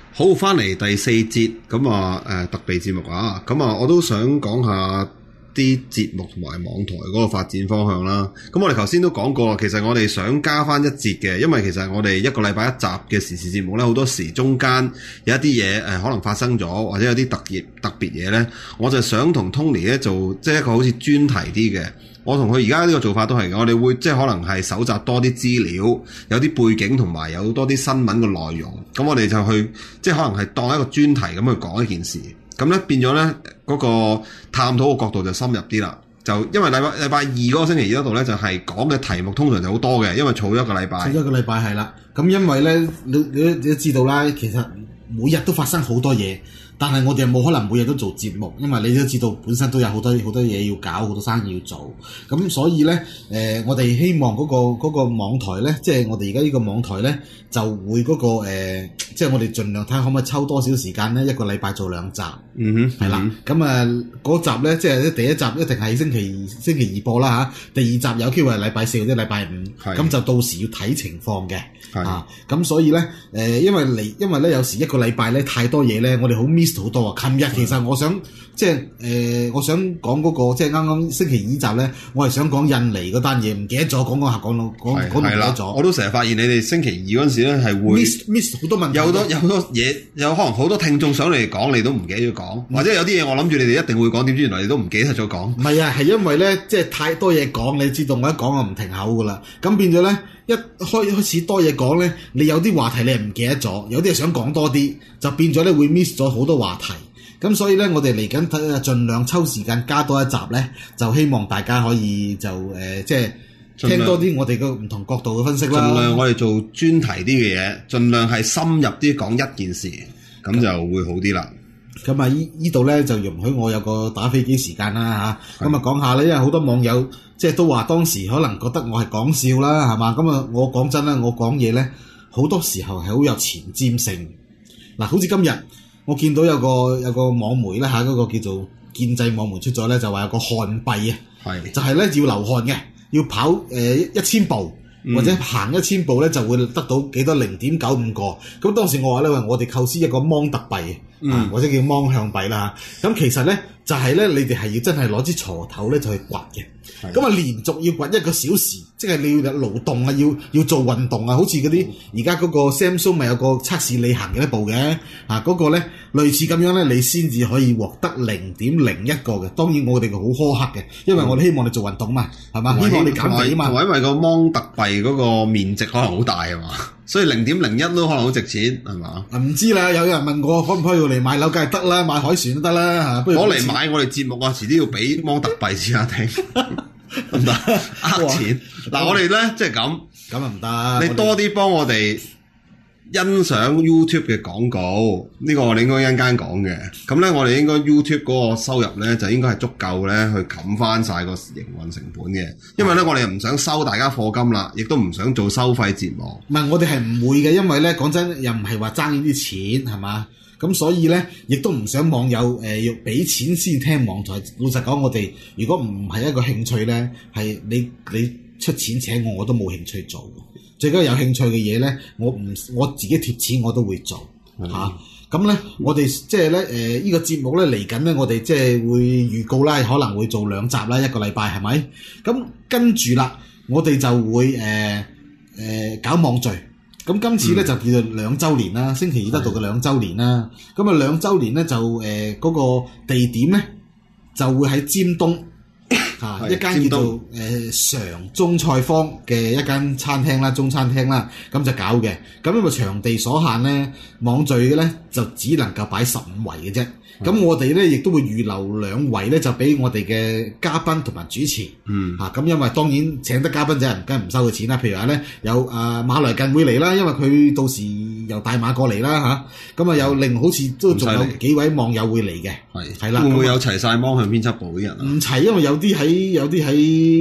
好，翻嚟第四節咁啊，特備節目啊，咁啊，我都想講下啲節目同埋網台嗰個發展方向啦。咁我哋頭先都講過，其實我哋想加翻一節嘅，因為其實我哋一個禮拜一集嘅時事節目咧，好多時中間有一啲嘢可能發生咗，或者有啲特別嘢咧，我就想同 Tony 咧做即係一個好似專題啲嘅。我同佢而家呢個做法都係嘅，我哋會即係可能係搜集多啲資料，有啲背景同埋有多啲新聞嘅內容，咁我哋就去即係可能係當一個專題咁去講一件事，咁咧變咗咧嗰個探討嘅角度就深入啲啦。就因為禮拜二嗰個星期二嗰度咧，就係講嘅題目通常就好多嘅，因為儲咗一個禮拜。 儲咗一個禮拜係啦，咁因為咧你都知道啦，其實每日都發生好多嘢。但係我哋冇可能每日都做節目，因為你都知道本身都有好多嘢要搞，好多生意要做。咁所以咧，我哋希望嗰個網台咧，即係我哋而家呢個網台咧，就會嗰個即係我哋盡量睇下可唔可以抽多少時間咧，一個禮拜做2集。係啦。咁嗰集咧，即係第一集一定係星期二播啦嚇，第二集有機會係禮拜4或者禮拜5，咁就到時要睇情況嘅。咁所以咧，因為咧有時一個禮拜咧太多嘢咧，我哋好 miss好多啊！琴日其實我想即係我想講嗰個即係啱啱星期二集咧，我係想講印尼嗰單嘢，唔記得咗講到唔記得咗。 我都成日發現你哋星期二嗰陣時咧係會 miss 好多問題， 有好多嘢，有可能好多聽眾想嚟講，你都唔記得咗講，或者有啲嘢我諗住你哋一定會講，點知原來你都唔記得咗講。 唔係啊，係因為咧即係太多嘢講，你知道我一講就唔停口噶啦，咁變咗咧一開始多嘢講咧，你有啲話題你係唔記得咗，有啲係想講多啲，就變咗咧會 miss 咗好多話題。咁所以咧，我哋嚟緊盡量抽時間加多一集咧，就希望大家可以就即係聽多啲我哋個唔同角度嘅分析啦。盡量我哋做專題啲嘅嘢，盡量係深入啲講一件事，咁就會好啲啦。 咁啊，依度咧就容許我有個打飛機時間啦嚇。咁啊講下咧，因為好多網友即係都話當時可能覺得我係講笑啦，係嘛？咁啊，我講真啦，我講嘢咧好多時候係好有前瞻性。嗱，好似今日。我見到有個網媒咧嗰個叫做建制網媒出咗咧，就話有個汗幣啊，就係咧要流汗嘅，要跑1000步或者行1000步咧就會得到幾多0.95個。咁當時我話咧，我哋構思一個芒特幣或者叫芒向幣啦。咁其實咧就係咧，你哋係要真係攞支鋤頭咧就去掘嘅。咁啊，連續要掘1個小時，即係你要勞動啊，要做運動啊，好似嗰啲而家嗰個 Samsung 咪有個測試你行幾多步嘅嗰個咧，類似咁樣咧，你先至可以獲得0.01個嘅。當然我哋好苛刻嘅，因為我哋希望你做運動嘛，係嘛？希望你減肥啊嘛。 同埋因為個芒特幣嗰個面值可能好大啊嘛，所以0.01都可能好值錢係嘛？ 唔知啦，有人問我可唔可以用嚟買樓，梗係得啦，買海船都得啦嚇。 攞嚟買我哋節目啊，遲啲要俾芒特幣先啊聽。唔得，呃錢嗱，我哋咧即係咁啊唔得， 你多啲幫我哋欣賞 YouTube 嘅廣告，呢個我哋應該一陣間講嘅。咁咧，我哋應該 YouTube 嗰個收入咧就應該係足夠咧去冚翻晒個營運成本嘅，因為咧我哋又唔想收大家課金啦，亦都唔想做收費節目。 唔係，我哋係唔會嘅，因為咧講真又唔係話爭呢啲錢係嘛。咁所以咧，亦都唔想網友要俾錢先聽網台。老實講，我哋如果唔係一個興趣咧，係你出錢請我都冇興趣做。最緊要有興趣嘅嘢咧，我自己貼錢我都會做嚇。咁咧，我哋即係咧呢個節目咧嚟緊咧，我哋即係會預告啦，可能會做2集啦，一個禮拜係咪？咁跟住啦，我哋就會搞網聚。咁今次咧就叫做2週年啦，星期二得到嘅2週年啦。咁啊2週年咧就嗰個地點咧就會喺尖東一間叫做常中菜坊嘅一間餐廳啦，中餐廳啦，咁就搞嘅。咁因為場地所限咧，網聚嘅咧就只能夠擺15圍嘅啫。咁我哋咧亦都會預留2圍咧，就俾我哋嘅嘉賓同埋主持。咁因為當然請得嘉賓就梗係唔收佢錢啦。譬如話咧有馬來近會嚟啦，因為佢到時由大馬過嚟啦嚇。咁有另好似都仲有幾位網友會嚟嘅。係啦， 會唔會有齊晒芒向編輯部啲人啊？ 唔齊，因為有啲喺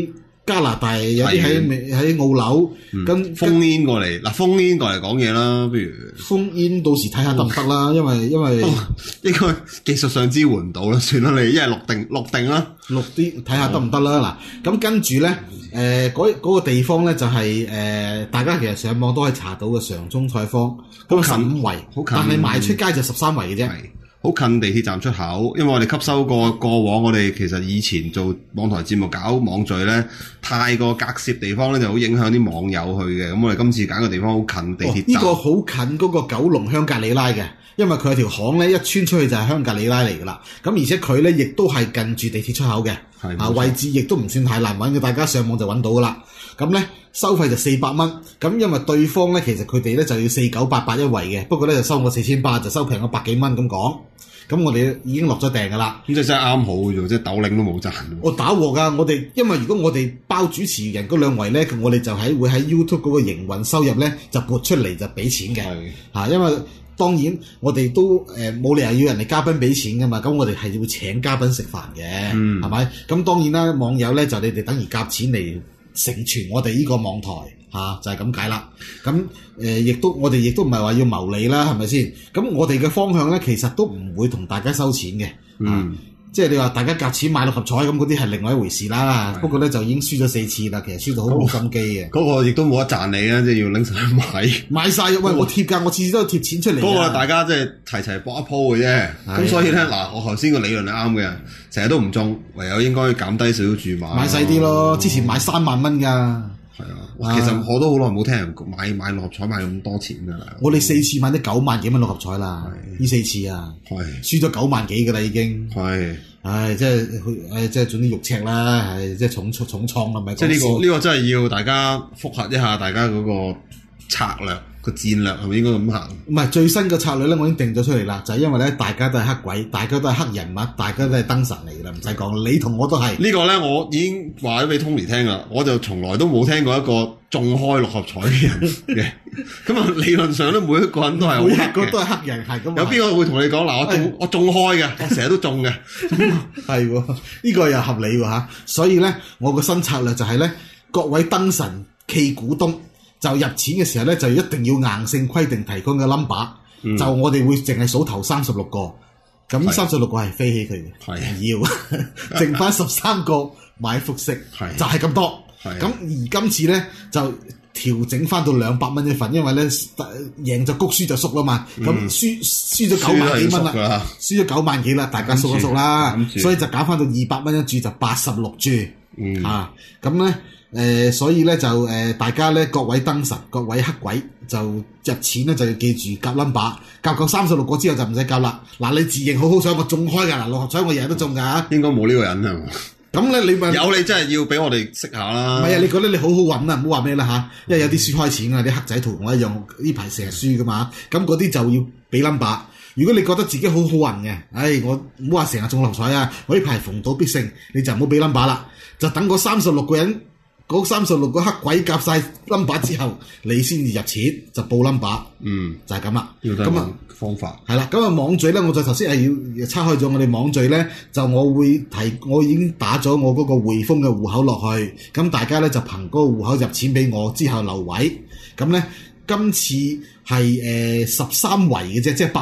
加拿大，有啲喺澳紐，咁封煙過嚟嗱，封煙過嚟講嘢啦，不如封煙到時睇下得唔得啦，因為應該技術上支援唔到啦，算啦，你一係錄定啦， 錄啲睇下得唔得啦。嗱，咁跟住咧，嗰個地方咧就係大家其實上網都可以查到嘅常中菜坊，咁15圍，但係賣出街就13圍嘅啫。 好近地鐵站出口，因為我哋吸收過往，我哋其實以前做網台節目搞網聚咧，太過隔涉地方咧就好影響啲網友去嘅。咁我哋今次揀個地方好近地鐵站。 呢個好近嗰個九龍香格里拉嘅，因為佢有條巷咧一穿出去就係香格里拉嚟㗎啦。咁而且佢咧亦都係近住地鐵出口嘅，位置亦都唔算太難揾嘅，大家上網就揾到㗎啦。咁咧收費就400蚊，咁因為對方咧其實佢哋咧就要4988一圍嘅，不過咧就收我4800，就收平我100幾蚊咁講。咁我哋已經落咗訂㗎啦。 咁即係真係啱好嘅啫，即係豆領都冇賺。 我打鑊㗎，我哋因為如果我哋包主持人嗰2圍咧，我哋就會喺 YouTube 嗰個營運收入咧就撥出嚟就俾錢嘅。因為當然我哋都冇理由要人哋嘉賓俾錢㗎嘛，咁我哋係會請嘉賓食飯嘅，係咪？咁當然啦，網友咧就你哋等於夾錢嚟成全我哋呢個網台。就係咁解啦。咁我哋亦都唔係話要牟利啦，係咪先？咁我哋嘅方向咧，其實都唔會同大家收錢嘅。即係你話大家夾錢買6合彩咁嗰啲係另外一回事啦。不過咧就已經輸咗4次啦，其實輸到好冇心機嘅。 嗰個亦都冇得賺你啊！即係要拎上去買晒。喂，我貼㗎，我次次都貼錢出嚟。 嗰個大家即係齊搏一鋪嘅啫。咁所以咧嗱，我頭先個理論係啱嘅，成日都唔中，唯有應該減低少少注碼。 買細啲咯，之前買3萬蚊㗎。 其實我都好耐冇聽人買6合彩買咁多錢㗎啦。 我哋4次買咗9萬幾蚊6合彩啦，呢4次啊，輸咗9萬幾㗎啦已經。即係總之肉赤啦，即係重創啦，咪即係呢個真係要大家複核一下大家嗰個策略。個戰略係咪應該咁行？唔係，最新嘅策略咧，我已經定咗出嚟啦。就係因為咧，大家都係黑鬼，大家都係黑人物，大家都係燈神嚟㗎啦，唔使講。你同我都係呢個咧，我已經話咗俾 Tony 聽啦。我就從來都冇聽過一個中開6合彩嘅人嘅。咁啊，理論上咧，每一個人都係每一個都係黑人，係咁。有邊個會同你講嗱？我中開嘅，我成日都中嘅。 係喎，呢個又合理喎嚇。所以咧，我個新策略就係咧，各位燈神企股東。就入錢嘅時候咧，就一定要硬性規定提供嘅 number，就我哋會淨係數頭36個，咁呢36個係飛起佢嘅，要剩翻13個買複式，就係咁多。咁而今次咧就調整翻到200蚊一份，因為咧贏就谷，輸就縮啦嘛。咁輸咗9萬幾蚊啦，輸咗9萬幾啦，大家縮一縮啦，所以就減翻到200蚊一注就86注，咁咧。所以咧就大家咧各位燈神、各位黑鬼就入錢咧就要記住夾 number， 夾夠36個之後就唔使夾啦。嗱，你自認好好彩，我中開㗎，嗱6合彩我日日都中㗎。應該冇呢個人係嘛？咁咧你咪有，你真係要俾我哋識下啦。唔係啊，你覺得你好好揾啊，唔好話咩啦嚇，因為有啲輸開錢啊，啲黑仔圖同我一樣呢排成日輸㗎嘛。咁嗰啲就要俾 number。如果你覺得自己好好運嘅，我唔好話成日中6合彩啊，我呢排逢賭必勝，你就唔好俾 number 啦，就等嗰36個人。嗰36個黑鬼夾晒 number 之後，你先至入錢就報 number，就係咁啦。咁啊方法係啦。咁啊網聚咧，我就頭先係要拆開咗我哋網聚咧，就我已經打咗我嗰個匯豐嘅戶口落去，咁大家咧就憑嗰個戶口入錢俾我，之後留位。咁咧今次係13圍嘅啫，即係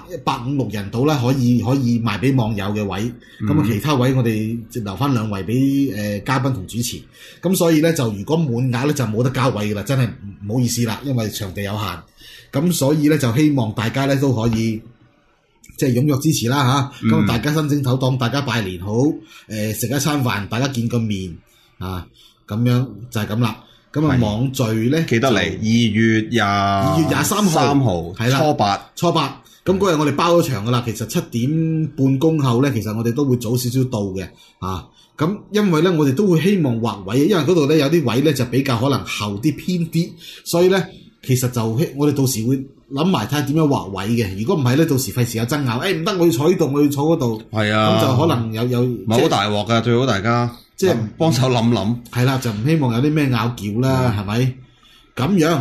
156人到啦，可以賣俾網友嘅位。咁其他位我哋留翻2圍俾嘉賓同主持。咁所以咧就如果滿額咧就冇得交位㗎啦，真係唔好意思啦，因為場地有限。咁所以咧就希望大家咧都可以即係踴躍支持啦嚇。咁大家申請頭當大家拜年好，食一餐飯，大家見個面啊，咁樣就係咁啦。咁啊網聚咧記得嚟2月23號係啦，初八咁嗰日我哋包咗場噶啦。其實7點半恭候咧，其實我哋都會早少少到嘅咁因為咧我哋都會希望劃位，因為嗰度咧有啲位咧就比較可能後啲偏啲，所以咧其實就我哋到時會諗埋睇下點樣劃位嘅。如果唔係咧，到時費事有爭拗，唔得我要坐呢度，我要坐嗰度，係啊，咁就可能有唔係好大鑊噶，最好大家。即係幫手諗諗，係啦，就唔希望有啲咩拗撬啦，係咪？咁樣嗱，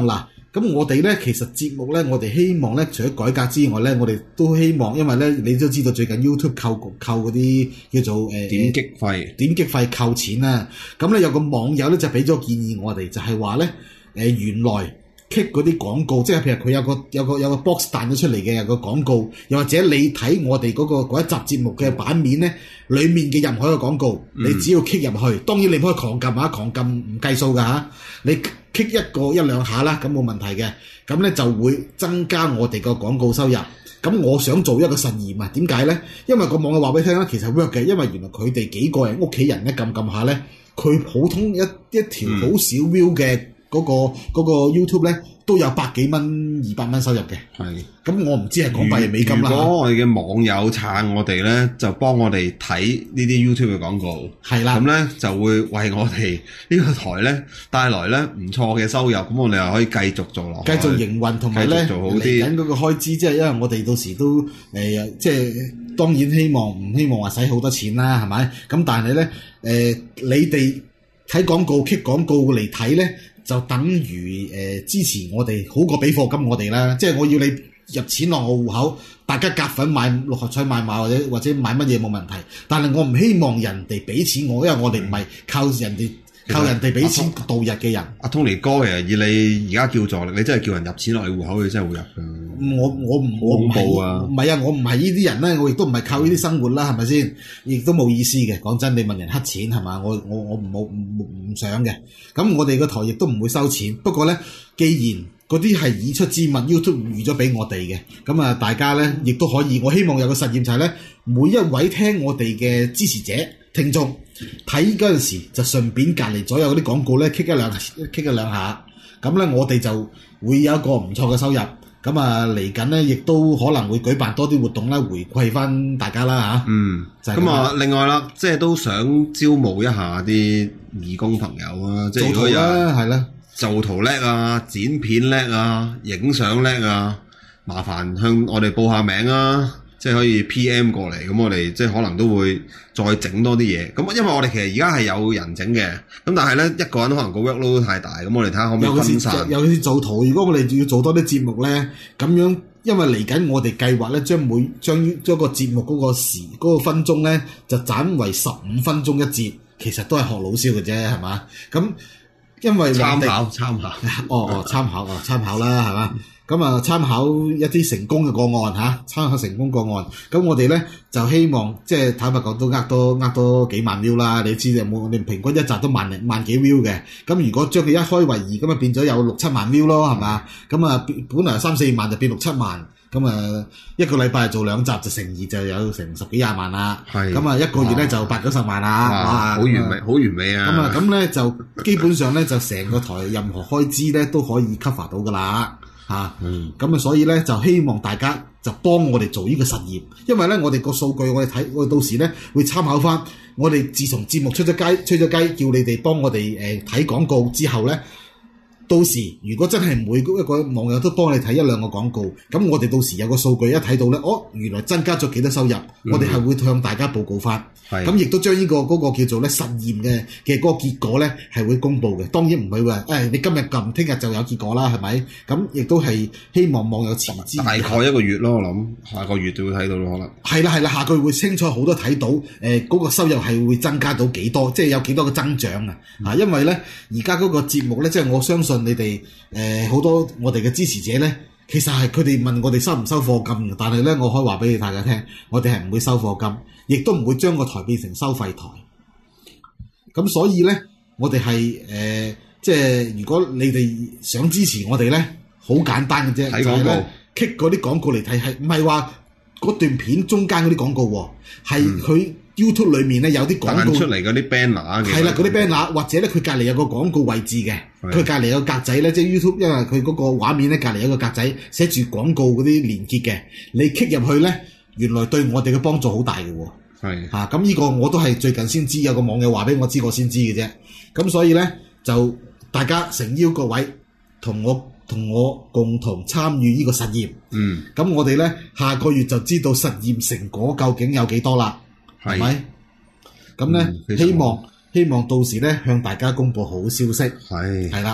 咁我哋咧，其實節目咧，我哋希望咧，除咗改革之外咧，我哋都希望，因為咧，你都知道最近 YouTube 扣嗰啲叫做點擊費扣錢啦。咁咧有個網友咧就俾咗建議我哋，就係話咧原來 kick 嗰啲廣告，即係譬如佢有個 box 彈咗出嚟嘅有個廣告，又或者你睇我哋嗰一集節目嘅版面咧，裡面嘅任何一個廣告，你只要 kick 入去，當然你唔可以狂撳狂撳唔計數㗎嚇，你 kick 一兩下啦，咁冇問題嘅，咁咧就會增加我哋個廣告收入。咁我想做一個實驗啊，點解咧？因為個網友話俾你聽啦，其實 work 嘅，因為原來佢哋幾個人屋企人咧撳下咧，佢普通一條好少 view 嘅嗰個 YouTube 咧，都有100幾蚊、200蚊收入嘅。係。咁我唔知係港幣定美金啦。如果我哋嘅網友撐我哋咧，就幫我哋睇呢啲 YouTube 嘅廣告。係啦。咁咧就會為我哋呢個台咧帶來咧唔錯嘅收入。咁我哋又可以繼續做落去。繼續營運同埋咧嚟緊嗰個開支，即係因為我哋到時都即係當然唔希望話使好多錢啦，係咪？咁但係咧你哋睇廣告、kick 廣告嚟睇咧，就等於支持我哋，好過俾課金我哋啦。即係我要你入錢落我戶口，大家夾份買六合彩買或者買乜嘢冇問題。但係我唔希望人哋俾錢我，因為我哋唔係靠人哋俾錢度日嘅人。阿 Tony 哥其實以你而家叫助力，你真係叫人入錢落你戶口，你真係會入㗎。 我唔係啊，我唔係呢啲人咧，我亦都唔係靠呢啲生活啦，係咪先？亦都冇意思嘅。講真，你問人黑錢係嘛？我唔想嘅。咁我哋個台亦都唔會收錢。不過咧，既然嗰啲係已出之物 ，YouTube 預咗俾我哋嘅，咁啊大家咧亦都可以。我希望有個實驗就係咧，每一位聽我哋嘅支持者聽眾睇嗰陣時，就順便隔離左右嗰啲廣告咧 kick 一兩下，咁咧我哋就會有一個唔錯嘅收入。咁啊，嚟緊咧，亦都可能會舉辦多啲活動啦，回饋翻大家啦嚇。 咁啊，另外啦，即係都想招募一下啲義工朋友啊，即係如果有係啦，做圖叻啊，剪片叻啊，影相叻啊，麻煩向我哋報下名啊，即係可以 PM 過嚟，咁我哋即係可能都會再整多啲嘢。咁因為我哋其實而家係有人整嘅，咁但係咧一個人可能個 workload 都太大，咁我哋睇下可唔可以分散。 尤其是做圖，如果我哋要做多啲節目咧，咁樣因為嚟緊我哋計劃咧，將個節目嗰個分鐘咧就斬為15分鐘一節，其實都係學老蕭嘅啫，係嘛？咁因為參考參考啦，係嘛？咁啊，參考一啲成功嘅個案嚇，參考成功個案。咁我哋咧就希望即係坦白講都呃多幾萬 view 啦。你知有冇？我哋平均一集都萬幾 view 嘅。咁如果將佢一開為2，咁啊變咗有6-7萬 view 咯，係嘛？咁啊本來3-4萬就變6-7萬。咁啊一個禮拜做2集就乘2就有成10幾20萬啦。係。咁啊一個月咧就8-90萬啦。哇！好完美啊！ 咁咧就基本上咧就成個台任何開支咧都可以 cover 到㗎啦。咁所以咧就希望大家就幫我哋做呢個實驗，因為咧我哋個數據我哋到時咧會參考翻，我哋自從節目出咗街，叫你哋幫我哋睇廣告之後咧，到時如果真係每一個網友都幫你睇1-2個廣告，咁我哋到時有個數據一睇到咧，原來增加咗幾多收入，我哋係會向大家報告翻。咁亦都將呢嗰個叫做咧實驗嘅嗰個結果咧係會公佈嘅。當然唔係話你今日撳，聽日就有結果啦，係咪？咁亦都係希望網友持之以恆。大概1個月咯，我諗下個月就會睇到咯，可能。係啦，下個月會清楚好多睇到嗰個收入係會增加到幾多，即係有幾多個增長啊！因為咧而家嗰個節目咧，即係我相信你哋好多我哋嘅支持者咧，其實係佢哋問我哋收唔收課金嘅，但係咧我可以話俾大家聽，我哋係唔會收課金。亦都唔會將個台變成收費台，咁所以咧，我哋係即係如果你哋想支持我哋咧，好簡單嘅啫，睇廣告，kick嗰啲廣告嚟睇，係唔係話嗰段片中間嗰啲廣告喎？係佢 YouTube 裏面咧有啲廣告出嚟嗰啲 banner， 係啦，嗰啲 banner 或者咧佢隔離有個廣告位置嘅，佢隔離有個格仔咧，即係 YouTube，因為佢嗰個畫面咧隔離有個格仔寫住廣告嗰啲連結嘅，你 kick 入去咧，原來對我哋嘅幫助好大嘅喎。係嚇，咁呢個我都係最近先知，有個網友話俾我知，我先知嘅啫。咁所以咧，就大家誠邀各位同我共同參與呢個實驗。咁我哋咧下個月就知道實驗成果究竟有幾多啦，係咪？咁咧希望到時咧向大家公佈好消息。係啦。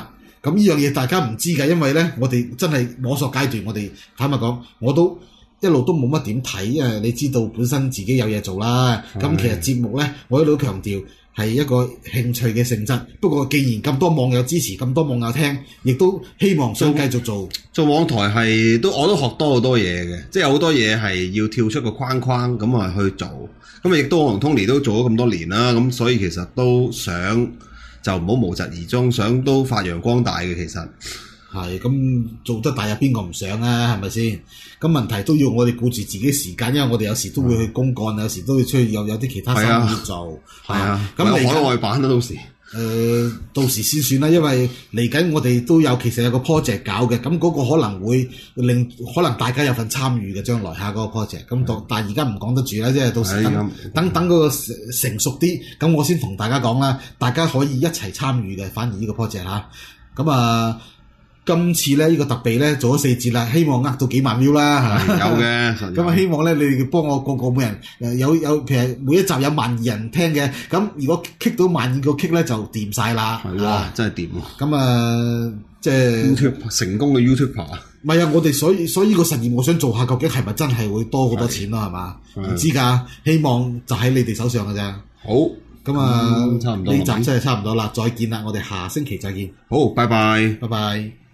咁呢樣嘢大家唔知㗎，因為咧我哋真係摸索階段，我哋坦白講，我都一路都冇乜點睇，因為你知道本身自己有嘢做啦。咁其實節目咧，我一路都強調係一個興趣嘅性質。不過既然咁多網友支持，咁多網友聽，亦都希望想繼續做網台係我都學多好多嘢嘅，即係有好多嘢係要跳出個框框咁啊去做。咁亦都我同 Tony 都做咗咁多年啦，咁所以其實都想就唔好無疾而終，想都發揚光大嘅其實。 係咁做得大有邊個唔想啊？係咪先？咁問題都要我哋顧住自己時間，因為我哋有時都會去公幹，有時都會出去有啲其他生意要做。 係啊， 咁你海外版啦到時。 到時先算啦，因為嚟緊我哋都有其實有個 project 搞嘅，咁嗰個可能會令可能大家有份參與嘅將來下嗰個 project。咁但係而家唔講得住啦，即係到時等嗰個成熟啲，咁我先同大家講啦，大家可以一齊參與嘅。反而呢個 project 嚇，咁啊。今次咧呢個特備咧做咗4節啦，希望呃到幾萬 view 啦， 有嘅。 咁啊希望咧你哋幫我個每人有譬如每一集有12000人聽嘅，咁如果 kick 到12000個 kick 咧就掂晒啦。 係哇，真係掂啊！ 咁啊即係 YouTube 成功嘅 YouTuber。 唔係啊，我哋所以個實驗我想做下，究竟係咪真係會多好多錢咯？係嘛？唔知㗎，希望就喺你哋手上㗎咋。 好。 咁啊， 差唔多。 呢集真係差唔多啦，再見啦，我哋下星期再見。 好，拜拜。 拜拜。